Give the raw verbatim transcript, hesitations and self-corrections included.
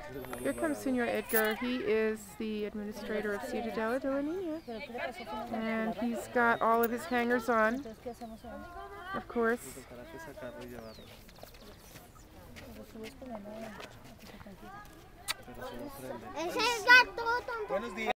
Here comes Senor Edgar. He is the administrator of Ciudadela de la Niña. And he's got all of his hangers on, of course. Ese es gato.